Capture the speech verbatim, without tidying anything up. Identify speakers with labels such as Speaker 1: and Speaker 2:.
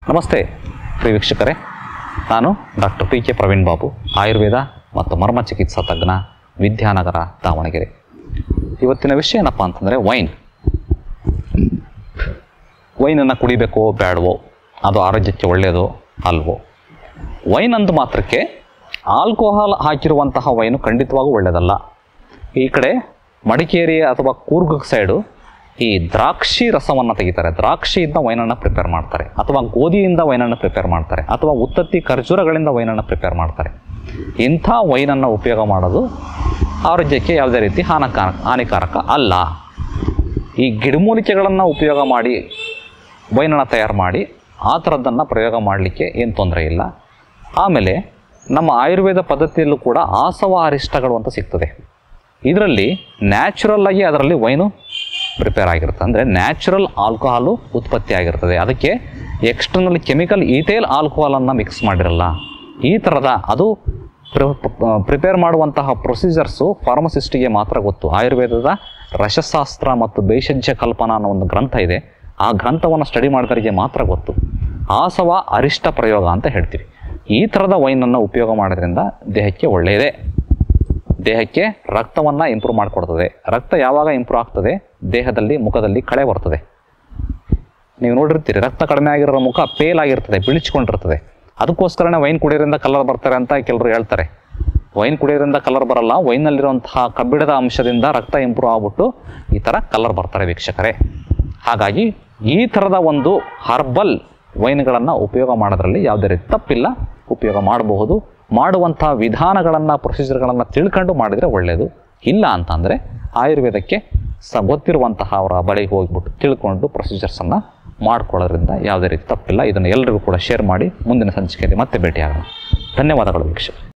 Speaker 1: ನಮಸ್ತೆ ಪ್ರಿಯ ವೀಕ್ಷಕರೇ, ನಾನು doctor P K Praveen Babu, Ayurveda ಮತ್ತು ಮರ್ಮ ಚಿಕಿತ್ಸಾ ತಜ್ಞ, ವಿದ್ಯಾನಗರ, ದಾವಣಗೆರೆ. ಇವತ್ತಿನ ವಿಷಯ ಏನಪ್ಪ ಅಂತಂದರೆ ವೈನ್. ವೈನನ್ನು ಕುಡಿಬೇಕೋ ಬೇಡವೋ, ಅದು ಆರೋಗ್ಯಕ್ಕೆ ಒಳ್ಳೆಯದೋ ಅಲ್ವೋ? ವೈನ್ ಅಂದ ಮಾತ್ರಕ್ಕೆ ಆಲ್ಕೋಹಾಲ್ ಹಾಕಿರುವಂತಹ ವೈನು ಖಂಡಿತವಾಗೂ ಒಳ್ಳೆಯದಲ್ಲ. ಈ ಕಡೆ ಮಡಿಕೇರಿ ಅಥವಾ ಕೂರ್ಗ್ ಸೈಡು ಈ ದ್ರಾಕ್ಷಿ ರಸವನ್ನು ತೆಗಿತಾರೆ, ದ್ರಾಕ್ಷಿಯಿಂದ ವೈನನ್ನು ಪ್ರಿಪೇರ್ ಮಾಡ್ತಾರೆ, ಅಥವಾ ಗೋಧಿಯಿಂದ ವೈನನ್ನು ಪ್ರಿಪೇರ್ ಮಾಡ್ತಾರೆ, ಅಥವಾ ಉತ್ತತ್ತಿ ಖರ್ಜೂರಗಳಿಂದ ವೈನನ್ನು ಪ್ರಿಪೇರ್ ಮಾಡ್ತಾರೆ. ಇಂಥ ವೈನನ್ನು ಉಪಯೋಗ ಮಾಡೋದು ಆರೋಗ್ಯಕ್ಕೆ ಯಾವುದೇ ರೀತಿ ಹಾನಿಕಾರ ಹಾನಿಕಾರಕ ಅಲ್ಲ. ಈ ಗಿಡಮೂಲಿಕೆಗಳನ್ನು ಉಪಯೋಗ ಮಾಡಿ ವೈನನ್ನು ತಯಾರು ಮಾಡಿ ಆ ಥರದ್ದನ್ನು ಪ್ರಯೋಗ ಮಾಡಲಿಕ್ಕೆ ಏನು ತೊಂದರೆ ಇಲ್ಲ. ಆಮೇಲೆ ನಮ್ಮ ಆಯುರ್ವೇದ ಪದ್ಧತಿಯಲ್ಲೂ ಕೂಡ ಆಸವ ಅರಿಷ್ಟಗಳು ಅಂತ ಸಿಗ್ತದೆ. ಇದರಲ್ಲಿ ನ್ಯಾಚುರಲ್ಲಾಗಿ ಅದರಲ್ಲಿ ವೈನು ಪ್ರಿಪೇರ್ ಆಗಿರುತ್ತೆ, ಅಂದರೆ ನ್ಯಾಚುರಲ್ ಆಲ್ಕೋಹಾಲು ಉತ್ಪತ್ತಿ ಆಗಿರ್ತದೆ. ಅದಕ್ಕೆ ಎಕ್ಸ್ಟರ್ನಲ್ ಕೆಮಿಕಲ್ ಈಥೇಲ್ ಆಲ್ಕೋಹಾಲನ್ನು ಮಿಕ್ಸ್ ಮಾಡಿರಲ್ಲ. ಈ ಥರದ ಅದು ಪ್ರಿಪೇರ್ ಮಾಡುವಂತಹ ಪ್ರೊಸೀಜರ್ಸು ಫಾರ್ಮಸಿಸ್ಟಿಗೆ ಮಾತ್ರ ಗೊತ್ತು. ಆಯುರ್ವೇದದ ರಸಶಾಸ್ತ್ರ ಮತ್ತು ಭೇಷಜ್ಯ ಕಲ್ಪನಾ ಅನ್ನೋ ಒಂದು ಗ್ರಂಥ ಇದೆ, ಆ ಗ್ರಂಥವನ್ನು ಸ್ಟಡಿ ಮಾಡಿದವರಿಗೆ ಮಾತ್ರ ಗೊತ್ತು. ಆಸವ ಅರಿಷ್ಟ ಪ್ರಯೋಗ ಅಂತ ಹೇಳ್ತೀವಿ. ಈ ಥರದ ವೈನನ್ನು ಉಪಯೋಗ ಮಾಡೋದ್ರಿಂದ ದೇಹಕ್ಕೆ ಒಳ್ಳೆಯದೇ. ದೇಹಕ್ಕೆ ರಕ್ತವನ್ನು ಇಂಪ್ರೂವ್ ಮಾಡಿಕೊಡ್ತದೆ. ರಕ್ತ ಯಾವಾಗ ಇಂಪ್ರೂವ್ ಆಗ್ತದೆ, ದೇಹದಲ್ಲಿ ಮುಖದಲ್ಲಿ ಕಳೆ ಬರ್ತದೆ. ನೀವು ನೋಡಿರ್ತೀರಿ, ರಕ್ತ ಕಡಿಮೆ ಆಗಿರೋ ಮುಖ ಪೇಲ್ ಆಗಿರ್ತದೆ, ಬಿಳಿಚ್ಕೊಂಡಿರ್ತದೆ. ಅದಕ್ಕೋಸ್ಕರನೇ ವೈನ್ ಕುಡಿಯೋದ್ರಿಂದ ಕಲರ್ ಬರ್ತಾರೆ ಅಂತ ಕೆಲವರು ಹೇಳ್ತಾರೆ. ವೈನ್ ಕುಡಿಯೋದ್ರಿಂದ ಕಲರ್ ಬರಲ್ಲ, ವೈನಲ್ಲಿರುವಂತಹ ಕಬ್ಬಿಣದ ಅಂಶದಿಂದ ರಕ್ತ ಇಂಪ್ರೂವ್ ಆಗ್ಬಿಟ್ಟು ಈ ಥರ ಕಲರ್ ಬರ್ತಾರೆ ವೀಕ್ಷಕರೇ. ಹಾಗಾಗಿ ಈ ಥರದ ಒಂದು ಹರ್ಬಲ್ ವೈನ್ಗಳನ್ನು ಉಪಯೋಗ ಮಾಡೋದ್ರಲ್ಲಿ ಯಾವುದೇ ರೀತಿ ತಪ್ಪಿಲ್ಲ, ಉಪಯೋಗ ಮಾಡಬಹುದು. ಮಾಡುವಂಥ ವಿಧಾನಗಳನ್ನು ಪ್ರೊಸೀಜರ್ಗಳನ್ನು ತಿಳ್ಕೊಂಡು ಮಾಡಿದರೆ ಒಳ್ಳೆಯದು. ಇಲ್ಲ ಅಂತಂದರೆ ಆಯುರ್ವೇದಕ್ಕೆ ಸ ಗೊತ್ತಿರುವಂತಹ ಅವರ ಬಳಿಗೆ ಹೋಗಿಬಿಟ್ಟು ತಿಳ್ಕೊಂಡು ಪ್ರೊಸೀಜರ್ಸನ್ನು ಮಾಡ್ಕೊಳ್ಳೋದ್ರಿಂದ ಯಾವುದೇ ರೀತಿ ತಪ್ಪಿಲ್ಲ. ಇದನ್ನು ಎಲ್ಲರಿಗೂ ಕೂಡ ಶೇರ್ ಮಾಡಿ ಮುಂದಿನ ಸಂಚಿಕೆಯಲ್ಲಿ ಮತ್ತೆ ಭೇಟಿಯಾಗೋಣ. ಧನ್ಯವಾದಗಳು ವೀಕ್ಷಕರು.